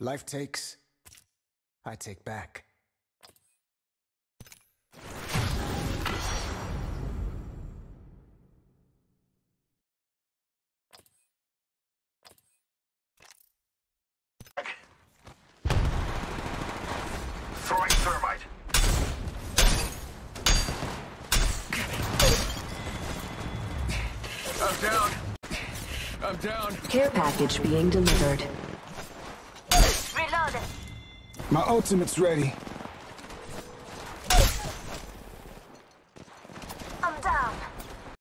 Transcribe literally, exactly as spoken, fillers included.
Life takes, I take back. Throwing thermite. I'm down. I'm down. Care package being delivered. Reload. My ultimate's ready.